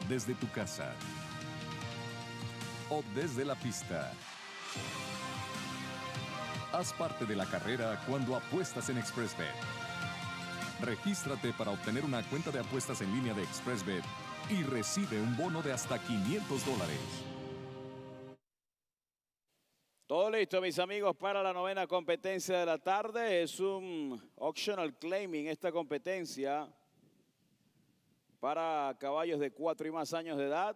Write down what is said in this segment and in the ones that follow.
desde tu casa o desde la pista. Haz parte de la carrera cuando apuestas en XpressBet. Regístrate para obtener una cuenta de apuestas en línea de XpressBet y recibe un bono de hasta $500. Todo listo, mis amigos, para la novena competencia de la tarde. Es un Auctional Claiming esta competencia para caballos de 4 y más años de edad.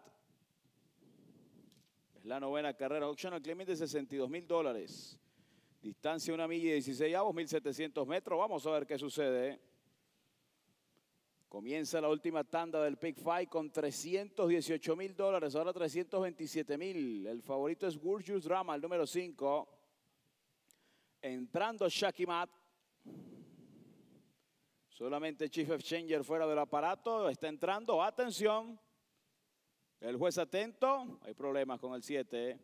Es la novena carrera. Auctional Claiming de $62,000. Distancia 1 milla y 16 avos, 1,700 metros. Vamos a ver qué sucede. Comienza la última tanda del Pick Five con $318,000. Ahora $327,000. El favorito es Gorgeous Drama, el número 5. Entrando Shaki Matt. Solamente Chief Exchanger fuera del aparato. Está entrando. Atención. El juez atento. Hay problemas con el 7.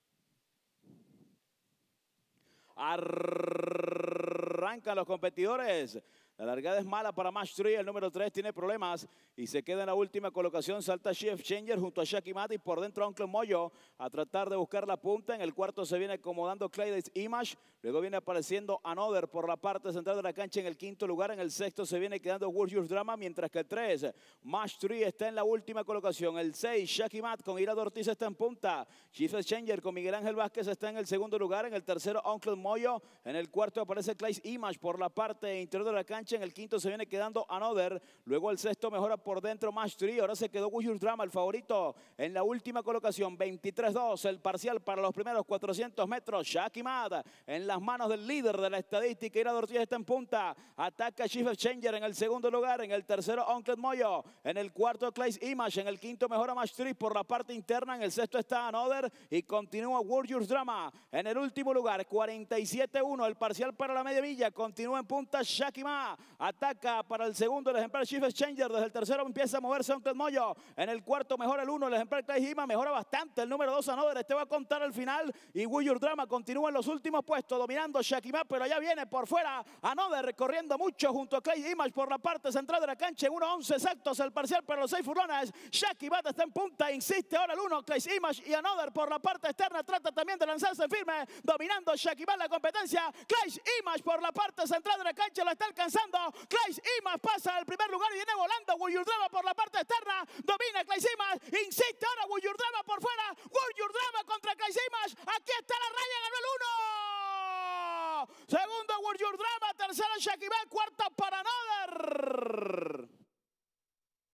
Arrancan los competidores. La largada es mala para Match 3, el número 3 tiene problemas y se queda en la última colocación. Salta Chief Exchanger junto a Shaki Matt y por dentro Uncle Moyo a tratar de buscar la punta. En el cuarto se viene acomodando Claydays Image. Luego viene apareciendo Another por la parte central de la cancha en el quinto lugar. En el sexto se viene quedando Warriors Drama, mientras que el 3, Match 3, está en la última colocación. El 6, Shaki Matt con Irado Ortiz está en punta. Chief Exchanger con Miguel Ángel Vázquez está en el segundo lugar. En el tercero, Uncle Moyo. En el cuarto aparece Claydays Image por la parte interior de la cancha. En el quinto se viene quedando Another. Luego el sexto mejora por dentro Match 3. Ahora se quedó Warriors Drama, el favorito, en la última colocación. 23-2 el parcial para los primeros 400 metros. Shaki Matt en las manos del líder de la estadística. Irado Ortiz está en punta. Ataca Chief Exchanger en el segundo lugar. En el tercero, Uncle Moyo. En el cuarto, Claydays Image. En el quinto mejora Match 3 por la parte interna. En el sexto está Another. Y continúa Warriors Drama. En el último lugar, 47-1 el parcial para la media milla. Continúa en punta Shaki Matt. Ataca para el segundo el ejemplar Chief Exchanger. Desde el tercero empieza a moverse Uncle Moyo. En el cuarto mejora el 1, el ejemplar Claydays Image. Mejora bastante el número 2 Another. Este va a contar al final. Y Warriors Drama continúa en los últimos puestos, dominando Shaki Matt, pero allá viene por fuera Another corriendo mucho junto a Claydays Image por la parte central de la cancha. En 1:11 exactos el parcial para los 6 furlones. Shaki Matt está en punta. Insiste ahora el 1, Claydays Image, y Another por la parte externa trata también de lanzarse firme, dominando Shaki Matt la competencia. Claydays Image por la parte central de la cancha la está alcanzando. Claydays Image pasa al primer lugar y viene volando Warriors Drama por la parte externa. Domina Claydays Image. Insiste ahora Warriors Drama por fuera. Warriors Drama contra Claydays Image. Aquí está la raya, ganó el 1. Segundo Warriors Drama. Tercera Shaki Matt. Cuarta para Another.